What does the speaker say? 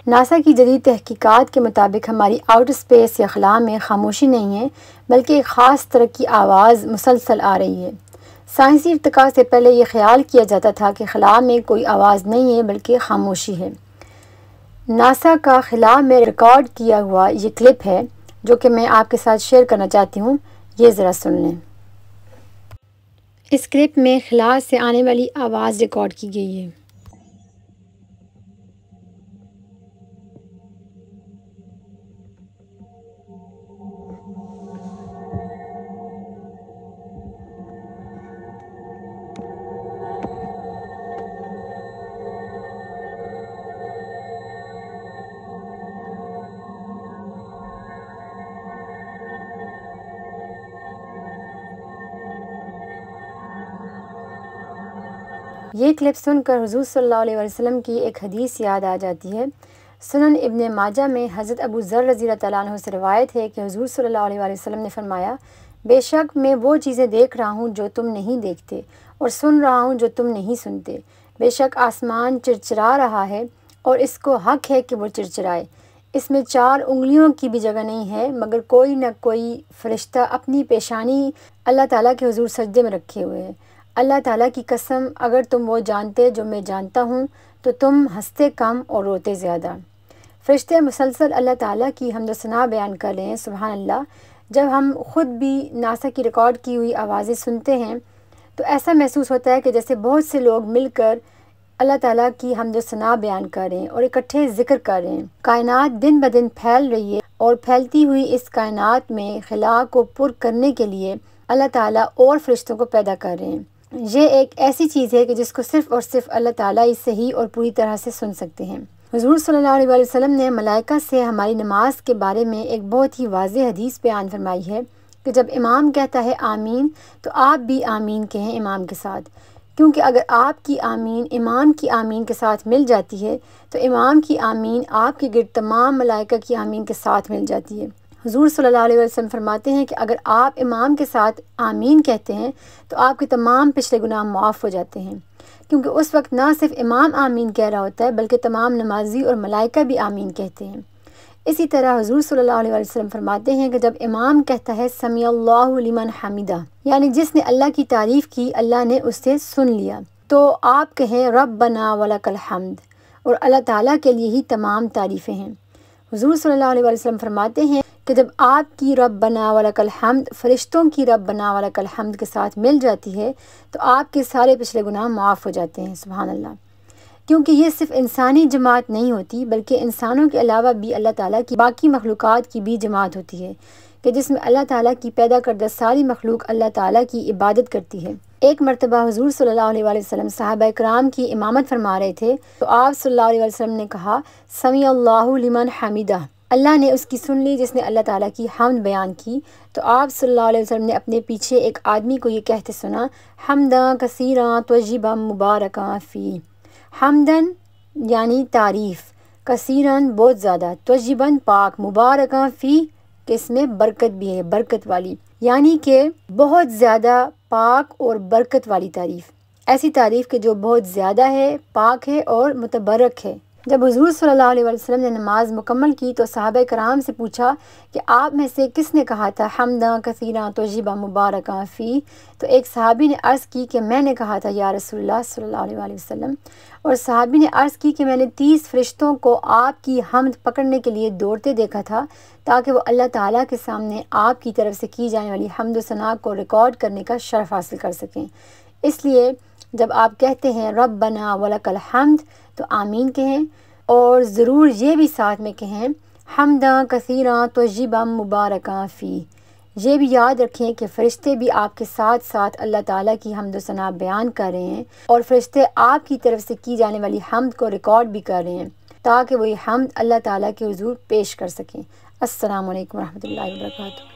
NASA کی جدید تحقیقات کے مطابق ہماری آؤٹر اسپیس یا خلا میں خاموشی نہیں ہے، بلکہ ایک خاص طرح کی آواز مسلسل آ رہی ہے۔ سائنسی ارتقاء سے پہلے یہ خیال کیا جاتا تھا کہ خلا میں کوئی آواز نہیں ہے بلکہ خاموشی ہے۔ ناسا کا خلا میں ریکارڈ کیا ہوا یہ کلپ ہے جو کہ میں آپ کے ساتھ شیئر کرنا چاہتی ہوں، یہ ذرا سن لیں۔ اس کلپ میں خلا سے آنے والی آواز ریکارڈ کی گئی ہے۔ یہ کلپ سن کر حضور صلی اللہ علیہ وسلم کی ایک حدیث یاد آ جاتی ہے۔ سنن ابن ماجہ میں حضرت ابو ذر رضی اللہ تعالیٰ عنہ سے روایت ہے کہ حضور صلی اللہ علیہ وسلم نے فرمایا، بے شک میں وہ چیزیں دیکھ رہا ہوں جو تم نہیں دیکھتے، اور سن رہا ہوں جو تم نہیں سنتے۔ بے شک آسمان چرچرا رہا ہے اور اس کو حق ہے کہ وہ چرچرائے۔ اس میں 4 انگلیوں کی بھی جگہ نہیں ہے مگر کوئی نہ کوئی فرشتہ اپنی پیشانی اللہ تعالیٰ کے حضور سجدے میں رکھے ہوئے ہے۔ اللہ تعالیٰ کی قسم اگر تم وہ جانتے جو میں جانتا ہوں تو تم ہنستے کم اور روتے زیادہ۔ فرشتے مسلسل اللہ تعالیٰ کی حمد و ثنا بیان کر رہے ہیں، سبحان اللہ۔ جب ہم خود بھی ناسا کی ریکارڈ کی ہوئی آوازیں سنتے ہیں تو ایسا محسوس ہوتا ہے کہ جیسے بہت سے لوگ مل کر اللہ تعالیٰ کی حمد و ثنا بیان کر رہے ہیں اور اکٹھے ذکر کر رہے ہیں۔ کائنات دن بدن پھیل رہی ہے اور پھیلتی ہوئی اس کائنات میں خلا کو پر کرنے کے لیے اللہ تعالیٰ اور فرشتوں کو پیدا کر رہے ہیں۔ یہ ایک ایسی چیز ہے کہ جس کو صرف اور صرف اللہ تعالیٰ ہی صحیح اور پوری طرح سے سن سکتے ہیں۔ حضور صلی اللہ علیہ وسلم نے ملائکہ سے ہماری نماز کے بارے میں ایک بہت ہی واضح حدیث بیان فرمائی ہے کہ جب امام کہتا ہے آمین تو آپ بھی آمین کہیں امام کے ساتھ، کیونکہ اگر آپ کی آمین امام کی آمین کے ساتھ مل جاتی ہے تو امام کی آمین آپ کے گرد تمام ملائکہ کی آمین کے ساتھ مل جاتی ہے۔ حضور صلی اللہ علیہ وسلم فرماتے ہیں کہ اگر آپ امام کے ساتھ آمین کہتے ہیں تو آپ کے تمام پچھلے گناہ معاف ہو جاتے ہیں، کیونکہ اس وقت نہ صرف امام آمین کہہ رہا ہوتا ہے بلکہ تمام نمازی اور ملائکہ بھی آمین کہتے ہیں۔ اسی طرح حضور صلی اللہ علیہ وسلم فرماتے ہیں کہ جب امام کہتا ہے سمیع اللہ لمن حمدہ، یعنی جس نے اللہ کی تعریف کی اللہ نے اسے سن لیا، تو آپ کہیں ربنا ولک الحمد، اور اللہ تعالیٰ کے لیے ہی تمام تعریفیں ہیں۔ حضور صلی اللہ علیہ وسلم فرماتے ہیں کہ جب آپ کی ربنا ولک الحمد فرشتوں کی ربنا ولک الحمد کے ساتھ مل جاتی ہے تو آپ کے سارے پچھلے گناہ معاف ہو جاتے ہیں، سبحان اللہ۔ کیونکہ یہ صرف انسانی جماعت نہیں ہوتی بلکہ انسانوں کے علاوہ بھی اللہ تعالیٰ کی باقی مخلوقات کی بھی جماعت ہوتی ہے کہ جس میں اللہ تعالیٰ کی پیدا کردہ ساری مخلوق اللہ تعالیٰ کی عبادت کرتی ہے۔ ایک مرتبہ حضور صلی اللہ علیہ وسلم صحابہ کرام کی امامت فرما رہے تھے تو آپ صلی اللہ علیہ وسلم نے کہا سمیع اللہ لمن حمدہ، اللہ نے اس کی سن لی جس نے اللہ تعالیٰ کی حمد بیان کی۔ تو آپ صلی اللہ علیہ وسلم نے اپنے پیچھے ایک آدمی کو یہ کہتے سنا، حمداں کثیراں طیباں مبارکاں فی، حمدن یعنی تعریف، کثیراً بہت زیادہ، طیباً پاک، مبارکاں فی کہ اس میں برکت بھی ہے، برکت والی، یعنی کہ بہت زیادہ پاک اور برکت والی تعریف، ایسی تعریف کہ جو بہت زیادہ ہے، پاک ہے اور متبرک ہے۔ جب حضور صلی اللہ علیہ وسلم نے نماز مکمل کی تو صحابہ کرام سے پوچھا کہ آپ میں سے کس نے کہا تھا حمداں کثیراں طیباں مبارکاں فی؟ تو ایک صحابی نے عرض کی کہ میں نے کہا تھا یا رسول اللہ صلی اللہ علیہ وسلم، اور صحابی نے عرض کی کہ میں نے 30 فرشتوں کو آپ کی حمد پکڑنے کے لیے دوڑتے دیکھا تھا تاکہ وہ اللہ تعالیٰ کے سامنے آپ کی طرف سے کی جانے والی حمد و ثنا کو ریکارڈ کرنے کا شرف حاصل کر سکیں۔ اس لیے جب آپ کہتے ہیں ربنا ولک الحمد تو آمین کہیں، اور ضرور یہ بھی ساتھ میں کہیں حمداں کثیراں طیباں مبارکاں فی۔ یہ بھی یاد رکھیں کہ فرشتے بھی آپ کے ساتھ ساتھ اللہ تعالیٰ کی حمد و ثنا بیان کر رہے ہیں اور فرشتے آپ کی طرف سے کی جانے والی حمد کو ریکارڈ بھی کر رہے ہیں تاکہ وہ یہ حمد اللہ تعالیٰ کے حضور پیش کر سکیں۔ السلام علیکم ورحمۃ اللہ وبرکاتہ۔